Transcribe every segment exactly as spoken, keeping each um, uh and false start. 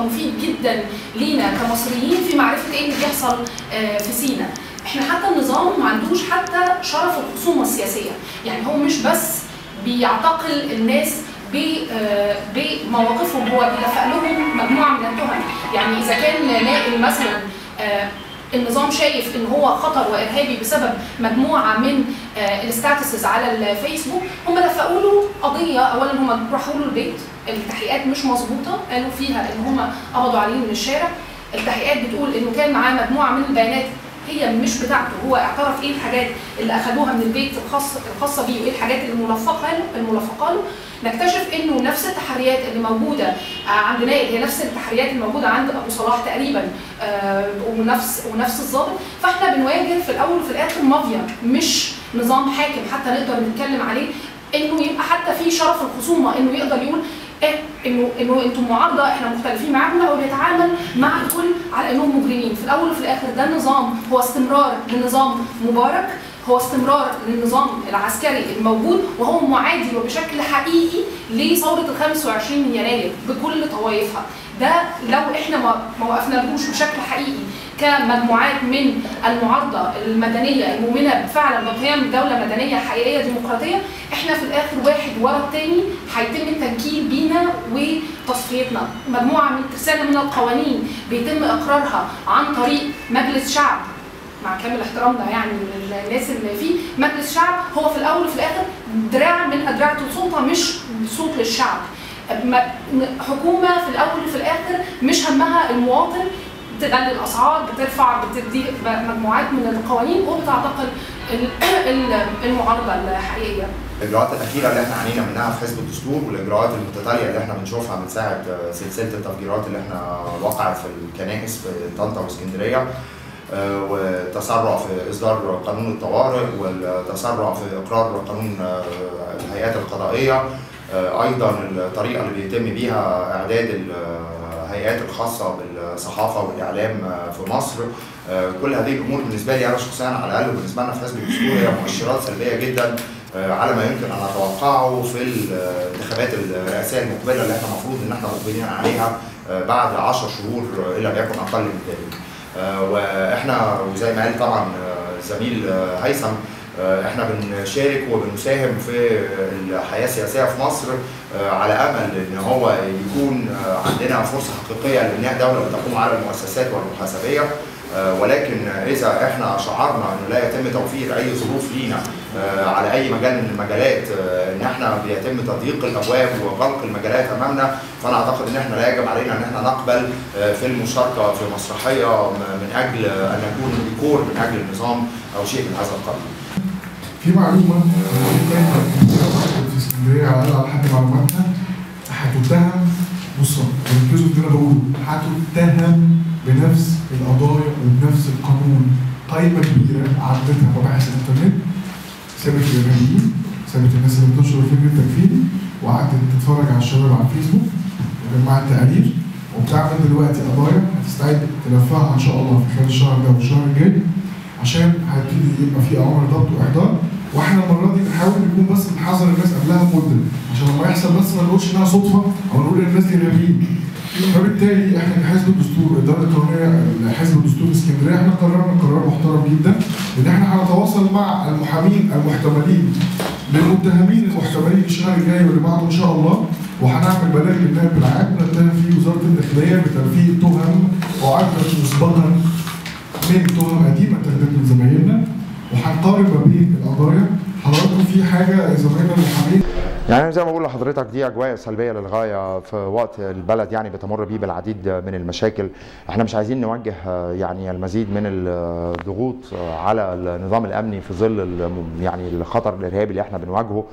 مفيد جدا لينا كمصريين في معرفه ايه اللي بيحصل في سيناء. احنا حتى النظام ما عندوش حتى شرف الخصومه السياسيه، يعني هو مش بس بيعتقل الناس بمواقفهم، هو بيلفق لهم مجموعه من التهم. يعني اذا كان نائل مثلا النظام شايف ان هو خطر وارهابي بسبب مجموعه من الستاتسز على الفيسبوك، هم لفقوا له قضيه. اولا هم راحوا له البيت، التحقيقات مش مظبوطه، قالوا فيها ان هم قبضوا عليه من الشارع. التحقيقات بتقول انه كان معاه مجموعه من البيانات هي مش بتاعته، هو اعترف ايه الحاجات اللي اخذوها من البيت الخاصه الخاصه بيه وايه الحاجات اللي ملفقه له الملفقه له. نكتشف انه نفس التحريات اللي موجوده عند نائل هي نفس التحريات الموجوده عند ابو صلاح تقريبا، آه ونفس ونفس الضابط. فاحنا بنواجه في الاول وفي الاخر مافيا مش نظام حاكم حتى نقدر نتكلم عليه انه يبقى حتى في شرف الخصومه انه يقدر يقول إيه انه انه انتم معارضه احنا مختلفين معاكم، لا هو بيتعامل مع الكل على انهم مجرمين. في الاول وفي الاخر ده النظام هو استمرار لنظام مبارك، هو استمرار للنظام العسكري الموجود، وهو معادي وبشكل حقيقي لثوره ال خمسة وعشرين يناير بكل طوائفها. ده لو احنا ما ما وقفنالهوش بشكل حقيقي كمجموعات من المعارضه المدنيه المؤمنه فعلا بقيام دوله مدنيه حقيقيه ديمقراطيه، احنا في الاخر واحد ورا الثاني هيتم التنكيل بينا وتصفيتنا. مجموعه من رساله من القوانين بيتم اقرارها عن طريق مجلس شعب، مع كامل احترامنا يعني للناس اللي فيه، مجلس شعب هو في الاول وفي الاخر دراع من ادراع السلطه، مش صوت للشعب. حكومه في الاول وفي الاخر مش همها المواطن، بتغلي الاسعار، بترفع بتدي مجموعات من القوانين وبتعتقل المعارضه الحقيقيه. الاجراءات الاخيره اللي احنا عانينا منها في حزب الدستور والاجراءات المتتاليه اللي احنا بنشوفها من ساعه سلسله التفجيرات اللي احنا وقعت في الكنائس في طنطا واسكندريه، والتسرع في اصدار قانون الطوارئ والتسرع في اقرار قانون الهيئات القضائيه، ايضا الطريقه اللي بيتم بيها اعداد الهيئات الخاصه بالصحافه والاعلام في مصر. كل هذه الامور بالنسبه لي انا شخصيا على الاقل وبالنسبه لنا في حزب الدستور هي مؤشرات سلبيه جدا على ما يمكن ان نتوقعه في الانتخابات الرئاسيه المقبله اللي احنا المفروض ان احنا مقبلين عليها بعد عشر شهور ان لم يكن اقل من ذلك. واحنا وزي ما قال طبعا الزميل هيثم، احنا بنشارك وبنساهم في الحياه السياسيه في مصر على امل ان هو يكون عندنا فرصه حقيقيه لبناء دوله بتقوم على المؤسسات والمحاسبيه. ولكن اذا احنا شعرنا انه لا يتم توفير اي ظروف لينا على اي مجال من المجالات، ان احنا بيتم تضييق الابواب وغلق المجالات امامنا، فانا اعتقد ان احنا لا يجب علينا ان احنا نقبل في المشاركه في مسرحيه من اجل ان نكون ديكور من اجل النظام او شيء من هذا القبيل. في معلومه في اسكندريه على الاقل على حد معلوماتنا هتتهم، بصوا ركزوا في اللي انا بقوله، هتتهم بنفس القضايا وبنفس القانون. قائمه كبيره عدتها مباحث الانترنت، سابت الارهابيين، سابت الناس اللي بتنشر الفكر التكفيري، وقعدت تتفرج على الشباب على الفيسبوك وجمعت تقارير، وبتعمل دلوقتي قضايا هتستعد تلفها ان شاء الله في خلال الشهر ده والشهر الجاي، عشان هيبتدي يبقى في اوامر ضبط واحضار. واحنا المره دي بنحاول نكون بس بنحذر الناس قبلها بمده، عشان لما يحصل بس ما نقولش انها صدفه او نقول ان الناس دي ارهابيين. فبالتالي احنا كحزب الدستور الاداره القانونيه حزب الدستور اسكندريه احنا قررنا قرار محترم جدا ان احنا هنتواصل مع المحامين المحتملين للمتهمين المحتملين الشهر الجاي واللي بعده ان شاء الله، وهنعمل بلاغ للنائب العام نتهم فيه وزاره الداخليه بتنفيذ تهم وعدت مسبقا من تهم قديمه اتخذت من زمايلنا، وهنقارن ما بين القضايا. حضراتكم في حاجه زمايلنا المحامين يعني زي ما بقول لحضرتك دي اجواء سلبيه للغايه في وقت البلد يعني بتمر بيه بالعديد من المشاكل. احنا مش عايزين نوجه يعني المزيد من الضغوط على النظام الامني في ظل يعني الخطر الارهابي اللي احنا بنواجهه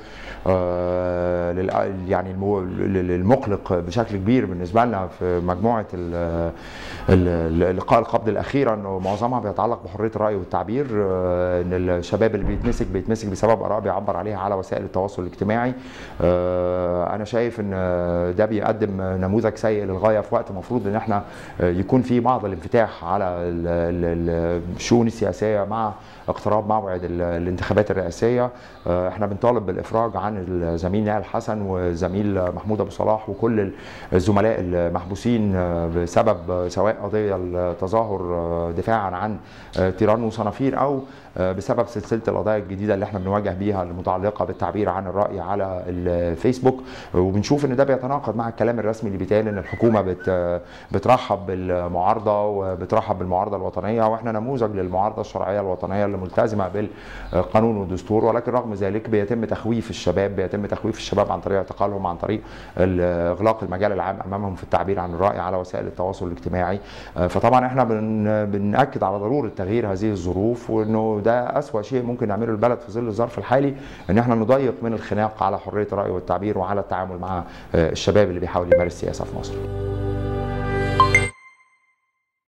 يعني المقلق بشكل كبير بالنسبه لنا في مجموعه اللقاء القبض الاخيره، انه معظمها بيتعلق بحريه الراي والتعبير، ان الشباب اللي بيتمسك بيتمسك بسبب اراء بيعبر عليها على وسائل التواصل الاجتماعي. انا شايف ان ده بيقدم نموذج سيء للغايه في وقت المفروض ان احنا يكون في بعض الانفتاح على الشؤون السياسيه مع اقتراب موعد الانتخابات الرئاسيه. احنا بنطالب بالافراج عن الزميل نائل حسن والزميل محمود ابو صلاح وكل الزملاء المحبوسين بسبب سواء قضيه التظاهر دفاعا عن تيران وصنافير او بسبب سلسله القضايا الجديده اللي احنا بنواجه بيها المتعلقه بالتعبير عن الراي على الفيسبوك. وبنشوف ان ده بيتناقض مع الكلام الرسمي اللي بيتقال ان الحكومه بت بترحب بالمعارضه وبترحب بالمعارضه الوطنيه، واحنا نموذج للمعارضه الشرعيه الوطنيه اللي ملتزمه بالقانون والدستور، ولكن رغم ذلك بيتم تخويف الشباب بيتم تخويف الشباب عن طريق اعتقالهم، عن طريق اغلاق المجال العام امامهم في التعبير عن الراي على وسائل التواصل الاجتماعي. فطبعا احنا بن بنأكد على ضروره تغيير هذه الظروف، وانه ده أسوأ شيء ممكن نعمله البلد في ظل الظرف الحالي، ان احنا نضيق من الخناق على حريه الراي والتعبير وعلى التعامل مع الشباب اللي بيحاول يمارس سياسه في مصر.